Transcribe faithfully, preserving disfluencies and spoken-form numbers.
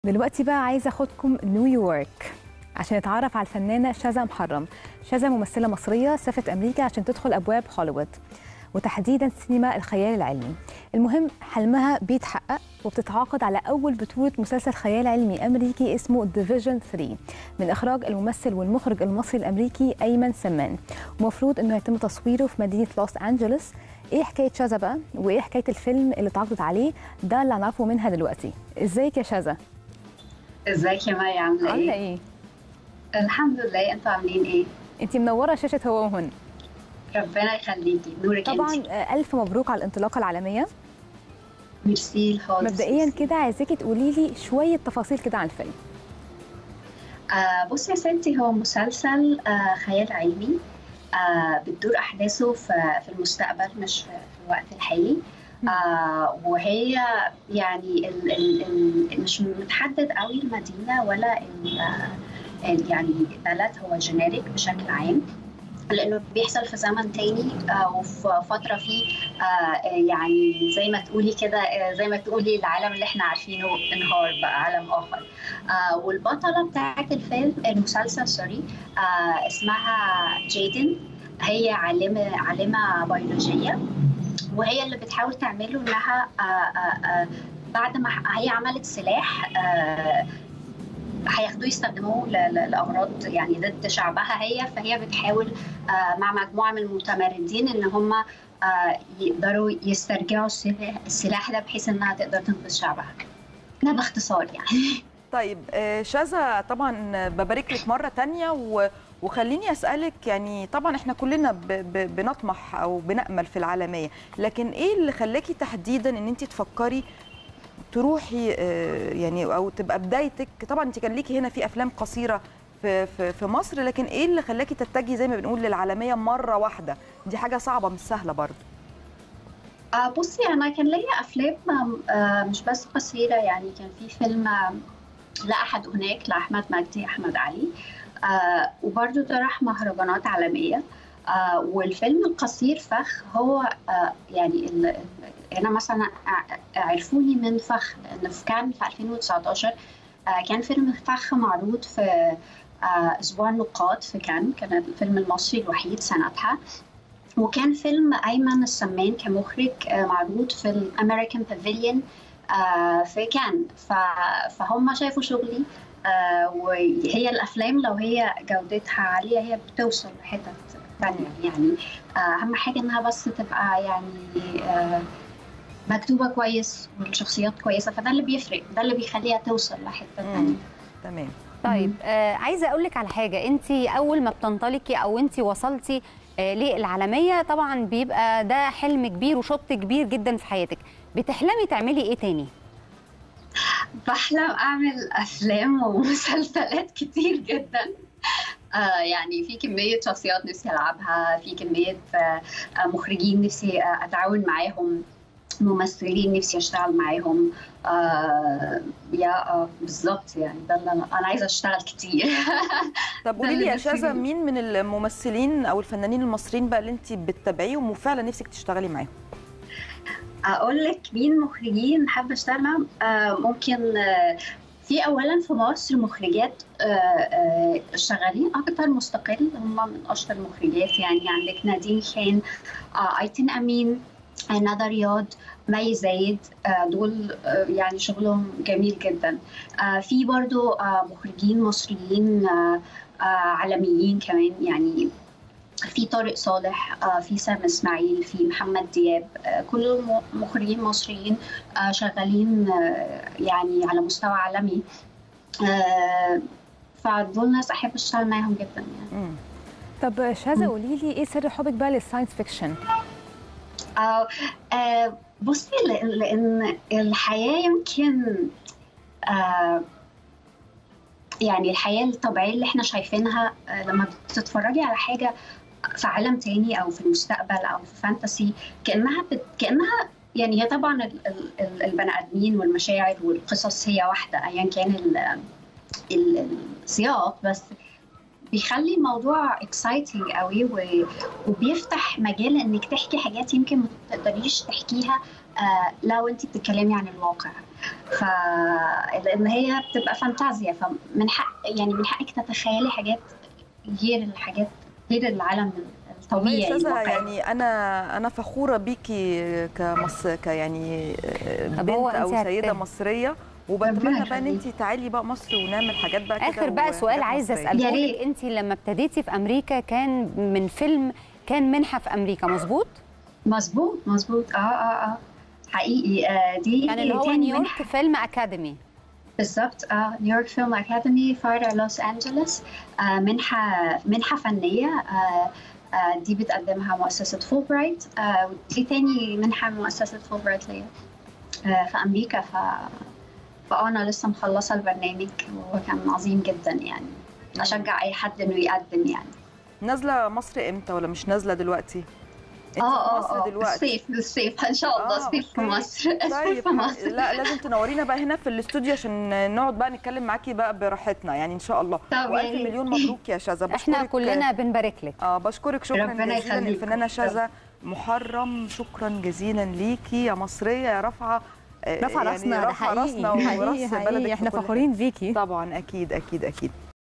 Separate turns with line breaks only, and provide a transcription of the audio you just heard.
دلوقتي بقى عايزه اخدكم نيويورك عشان نتعرف على الفنانه شاذة محرم. شاذة ممثله مصريه سافرت امريكا عشان تدخل ابواب هوليوود وتحديدا سينما الخيال العلمي. المهم حلمها بيتحقق وبتتعاقد على اول بطوله مسلسل خيال علمي امريكي اسمه ديفيجن ثلاثة من اخراج الممثل والمخرج المصري الامريكي ايمن سمان، ومفروض انه يتم تصويره في مدينه لوس انجلوس. ايه حكايه شاذة بقى وايه حكايه الفيلم اللي اتعاقدت عليه؟ ده اللي هنعرفه منها دلوقتي. ازيك يا شاذة؟
ازيك يا مي، عامله ايه؟
عامله ايه؟
الحمد لله، انتوا عاملين ايه؟
انتي منوره شاشه هو وهن.
ربنا يخليكي، نورك
طبعا
انتي.
آه، الف مبروك على الانطلاقه العالميه.
ميرسي خالص.
مبدئيا كده عايزاكي تقولي لي شويه تفاصيل كده عن الفيلم.
آه بصي يا ستي، هو مسلسل آه خيال علمي. آه بتدور احداثه في في المستقبل، مش في, في الوقت الحالي. آه وهي يعني ال ال ال مش متحدد قوي المدينه ولا ال ال يعني البلد، هو جينيريك بشكل عام، لانه بيحصل في زمن تاني آه وفي فتره فيه آه يعني زي ما تقولي كده، آه زي ما تقولي العالم اللي احنا عارفينه انهار بقى عالم اخر. آه والبطله بتاعت الفيلم المسلسل سوري آه اسمها جيدن. هي عالمه عالمه بيولوجيه، وهي اللي بتحاول تعمله انها آه آه آه بعد ما هي عملت سلاح آه هياخدوه يستخدموه لاغراض يعني ضد شعبها هي، فهي بتحاول آه مع مجموعه من المتمردين ان هم آه يقدروا يسترجعوا السلاح ده بحيث انها تقدر تنقذ شعبها. ده باختصار يعني.
طيب شاذة، طبعا ببارك لك مره ثانيه و... وخليني اسالك، يعني طبعا احنا كلنا ب... ب... بنطمح او بنامل في العالميه، لكن ايه اللي خلاكي تحديدا ان انت تفكري تروحي يعني او تبقى بدايتك؟ طبعا انت كان ليكي هنا في افلام قصيره في في في مصر، لكن ايه اللي خلاكي تتجهي زي ما بنقول للعالميه مره واحده؟ دي حاجه صعبه مش سهله برضه.
آه بصي، انا كان ليا افلام آه مش بس قصيره، يعني كان في فيلم آه لا احد هناك لاحمد مجدي احمد علي، آه وبرده ده راح مهرجانات عالميه. آه والفيلم القصير فخ هو آه يعني انا مثلا عرفوني من فخ، لان كان في ألفين وتسعتاشر آه كان فيلم فخ معروض في آه اسبوع النقاد في كان كان الفيلم المصري الوحيد سنتها، وكان فيلم ايمن السمان كمخرج آه معروض في الامريكان بافيليون آه في كان. فهم شافوا شغلي، آه وهي الافلام لو هي جودتها عاليه هي بتوصل لحتت ثانيه، يعني آه اهم حاجه انها بس تبقى يعني آه مكتوبه كويس والشخصيات كويسه، فده اللي بيفرق، ده اللي بيخليها توصل لحته ثانيه.
تمام.
طيب آه عايزه اقول لك على حاجه، انت اول ما بتنطلقي او انت وصلتي آه للعالميه طبعا بيبقى ده حلم كبير وشط كبير جدا في حياتك، بتحلمي تعملي ايه تاني؟
بحلم اعمل افلام ومسلسلات كتير جدا. آه يعني في كميه شخصيات نفسي العبها، في كميه آه مخرجين نفسي آه اتعاون معاهم، ممثلين نفسي اشتغل معاهم. آه يا آه بالظبط، يعني ده اللي انا انا عايزه اشتغل كتير.
طب قولي لي يا شاذة، مين من الممثلين او الفنانين المصريين بقى اللي انت بتتابعيهم وفعلا نفسك تشتغلي معاهم؟
اقول لك مين مخرجين حابه اشتغل معاهم؟ آه ممكن آه في اولا في مصر مخرجات آه آه شغالين اكتر مستقل، هم من اشطر المخرجات، يعني عندك نادين خان، آه ايتن امين، ندى رياض، مي زايد، آه دول آه يعني شغلهم جميل جدا. آه في برضو آه مخرجين مصريين آه آه عالميين كمان، يعني في طارق صالح، آه في سام اسماعيل، في محمد دياب، آه كلهم مخرجين مصريين آه شغالين آه يعني على مستوى عالمي. آه فدول ناس احب اشتغل معاهم جدا يعني.
مم. طب شاذة قولي لي ايه سر حبك بقى للساينس فيكشن؟
آه آه بصي، لان الحياه يمكن آه يعني الحياه الطبيعيه اللي احنا شايفينها آه لما بتتفرجي على حاجه في عالم تاني او في المستقبل او في فانتسي، كانها بت... كانها يعني هي طبعا ال... ال... البني ادمين والمشاعر والقصص هي واحده ايا كان ال... ال... السياق، بس بيخلي الموضوع اكسايتنج قوي و... وبيفتح مجال انك تحكي حاجات يمكن ما تقدريش تحكيها آه لو انت بتتكلمي عن الواقع. ف لان هي بتبقى فانتازيا، فمن حق يعني من حقك تتخيلي حاجات غير الحاجات غير العالم الطبيعي.
شذا يعني انا انا فخوره بيكي كمص ك يعني بنت او سيده مصريه، وبتمنى بقى ان انت تعالي بقى مصر ونعمل حاجات بقى كده.
اخر بقى سؤال عايزه اساله لك، انت لما ابتديتي في امريكا كان من فيلم، كان منحه في امريكا، مظبوط؟
مظبوط مظبوط اه اه اه حقيقي. آه دي
يعني اللي هو نيويورك فيلم اكاديمي.
بالظبط اه نيويورك فيلم اكاديمي فرع لوس انجلوس. آه منحه منحه فنيه. آه آه دي بتقدمها مؤسسه فولبرايت، آه ودي تاني منحه من مؤسسه فولبرايت ليا آه في امريكا. ف فانا لسه مخلصه البرنامج وكان عظيم جدا يعني. اشجع اي حد انه يقدم يعني.
نازله مصر امتى ولا مش نازله دلوقتي؟
اه اه اه الصيف الصيف ان شاء الله. آه صيف في مصر.
طيب في مصر. لا لازم تنورينا بقى هنا في الاستوديو عشان نقعد بقى نتكلم معاكي بقى براحتنا يعني ان شاء الله. والف مليون مبروك يا شذا.
احنا كلنا بنبارك لك.
اه بشكرك شكرا جزيلا الفنانه شذا محرم. شكرا جزيلا ليكي يا مصريه يا رافعه،
رافعه راسنا،
يعني رافعه راسنا وراس بلدك.
احنا فخورين بيكي
طبعا. اكيد اكيد اكيد.